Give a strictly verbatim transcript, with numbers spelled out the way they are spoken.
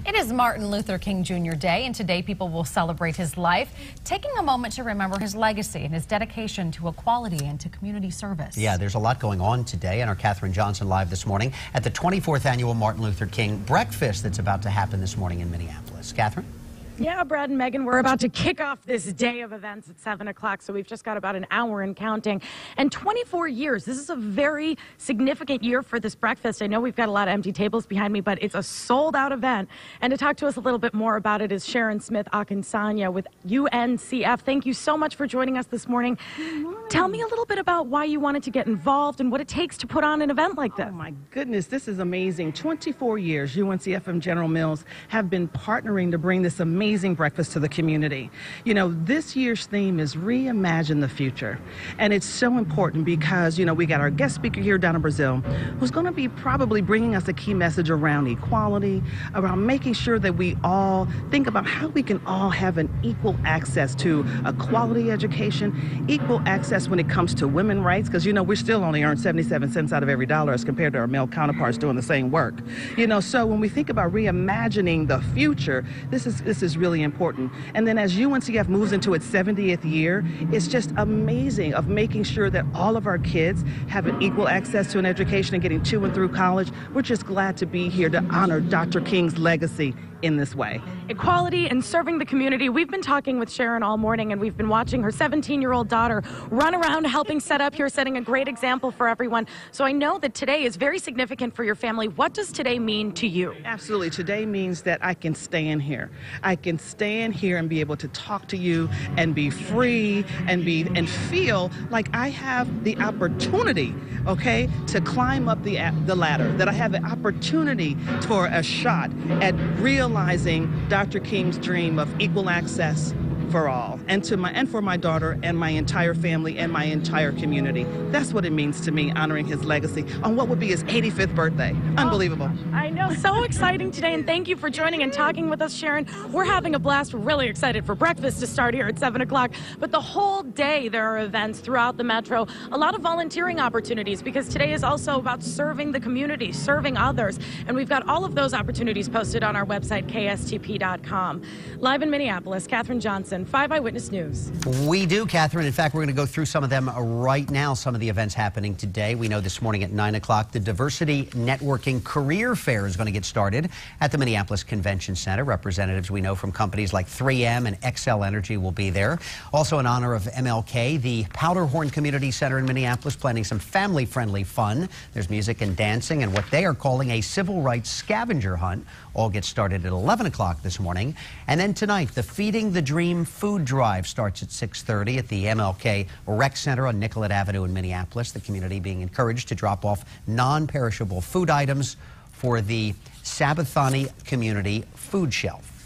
It is Martin Luther King Junior Day, and today people will celebrate his life, taking a moment to remember his legacy and his dedication to equality and to community service. Yeah, there's a lot going on today, and our Catherine Johnson live this morning at the twenty-fourth Annual Martin Luther King Breakfast that's about to happen this morning in Minneapolis. Catherine? Yeah, Brad and Megan, we're about to kick off this day of events at seven o'clock, so we've just got about an hour and counting. And twenty-four years, this is a very significant year for this breakfast. I know we've got a lot of empty tables behind me, but it's a sold-out event. And to talk to us a little bit more about it is Sharon Smith-Akinsanya with U N C F. Thank you so much for joining us this morning. Tell me a little bit about why you wanted to get involved and what it takes to put on an event like this. Oh, my goodness, this is amazing. twenty-four years, U N C F and General Mills have been partnering to bring this amazing Amazing breakfast to the community. You know, this year's theme is Reimagine the Future. And it's so important because, you know, we got our guest speaker here down in Brazil who's going to be probably bringing us a key message around equality, around making sure that we all think about how we can all have an equal access to a quality education, equal access when it comes to women's rights, because, you know, we still only earn seventy-seven cents out of every dollar as compared to our male counterparts doing the same work. You know, so when we think about reimagining the future, this is this is really important. And then as U N C F moves into its seventieth year, it's just amazing of making sure that all of our kids have an equal access to an education and getting to and through college. We're just glad to be here to honor Doctor King's legacy in this way. Equality and serving the community. We've been talking with Sharon all morning, and we've been watching her seventeen-year-old daughter run around helping set up here, setting a great example for everyone. So I know that today is very significant for your family. What does today mean to you? Absolutely. Today means that I can stand here. I can stand here and be able to talk to you and be free and be and feel like I have the opportunity, okay, to climb up the the ladder, that I have the opportunity for a shot at real realizing Doctor King's dream of equal access for all, and to my and for my daughter and my entire family and my entire community. That's what it means to me, honoring his legacy on what would be his eighty-fifth birthday. Unbelievable. Oh, I know, so exciting today, and thank you for joining and talking with us, Sharon. We're having a blast. We're really excited for breakfast to start here at seven o'clock, but the whole day there are events throughout the metro, a lot of volunteering opportunities, because today is also about serving the community, serving others, and we've got all of those opportunities posted on our website, K S T P dot com. Live in Minneapolis, Catherine Johnson, five Eyewitness News. We do, Catherine. In fact, we're going to go through some of them right now, some of the events happening today. We know this morning at nine o'clock, the Diversity Networking Career Fair is going to get started at the Minneapolis Convention Center. Representatives we know from companies like three M and Xcel Energy will be there. Also in honor of M L K, the Powderhorn Community Center in Minneapolis planning some family-friendly fun. There's music and dancing and what they are calling a civil rights scavenger hunt. All gets started at eleven o'clock this morning. And then tonight, the Feeding the Dream Food Drive starts at six thirty at the M L K Rec Center on Nicollet Avenue in Minneapolis. The community being encouraged to drop off non-perishable food items for the Sabathani Community Food Shelf.